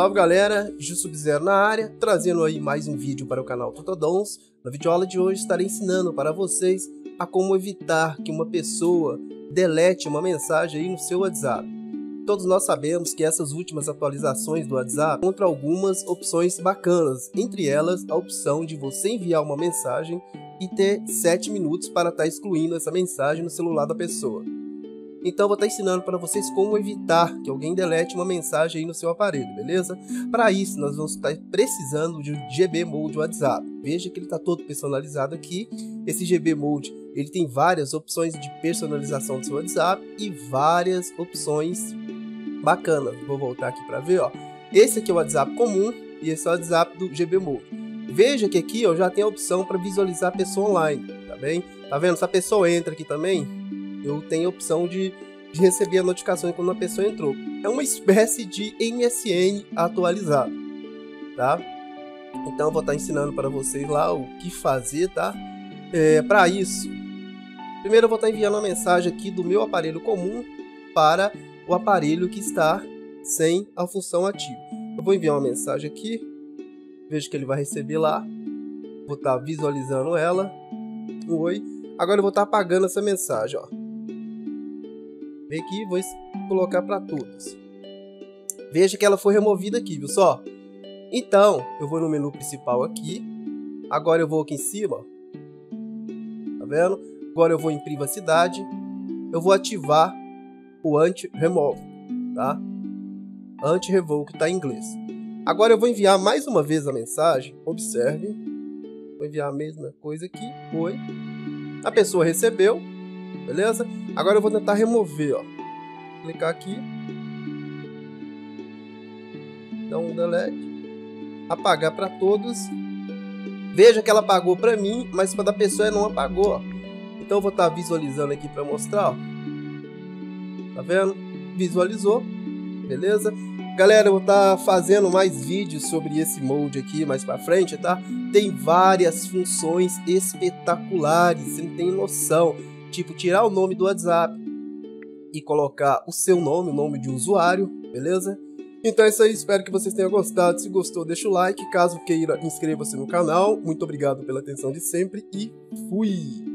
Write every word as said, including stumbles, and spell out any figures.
Salve galera, Ju Sub-Zero na área, trazendo aí mais um vídeo para o canal Tutodons. Na videoaula de hoje estarei ensinando para vocês a como evitar que uma pessoa delete uma mensagem aí no seu WhatsApp. Todos nós sabemos que essas últimas atualizações do WhatsApp encontram algumas opções bacanas, entre elas a opção de você enviar uma mensagem e ter sete minutos para estar excluindo essa mensagem no celular da pessoa. Então eu vou estar ensinando para vocês como evitar que alguém delete uma mensagem aí no seu aparelho, beleza? Para isso nós vamos estar precisando de um G B Mode WhatsApp. Veja que ele está todo personalizado aqui. Esse G B Mode ele tem várias opções de personalização do seu WhatsApp e várias opções bacanas. Vou voltar aqui para ver, ó. Esse aqui é o WhatsApp comum e esse é o WhatsApp do G B Mode. Veja que aqui eu já tenho a opção para visualizar a pessoa online, tá bem? Tá vendo? Se a pessoa entra aqui também, eu tenho a opção de, de receber a notificação quando a pessoa entrou. É uma espécie de M S N atualizado, tá? Então eu vou estar ensinando para vocês lá o que fazer, tá? É, para isso, primeiro eu vou estar enviando uma mensagem aqui do meu aparelho comum para o aparelho que está sem a função ativa. Eu vou enviar uma mensagem aqui, vejo que ele vai receber lá, vou estar visualizando ela. Oi. Agora eu vou estar apagando essa mensagem, ó. Vem aqui, vou colocar para todas. Veja que ela foi removida aqui, viu só? Então, eu vou no menu principal aqui. Agora eu vou aqui em cima, ó. Tá vendo? Agora eu vou em privacidade. Eu vou ativar o anti-remove, tá? Anti-revoke tá em inglês. Agora eu vou enviar mais uma vez a mensagem. Observe. Vou enviar a mesma coisa aqui. Oi. A pessoa recebeu. Beleza? Agora eu vou tentar remover, ó. Clicar aqui. Dar um delete. Apagar para todos. Veja que ela apagou para mim, mas para da pessoa não apagou, ó. Então eu vou estar visualizando aqui para mostrar, ó. Tá vendo? Visualizou. Beleza? Galera, eu vou estar fazendo mais vídeos sobre esse mode aqui mais para frente, tá? Tem várias funções espetaculares, você não tem noção. Tipo, tirar o nome do WhatsApp e colocar o seu nome, o nome de usuário, beleza? Então é isso aí, espero que vocês tenham gostado. Se gostou, deixa o like. Caso queira, inscreva-se no canal. Muito obrigado pela atenção de sempre e fui!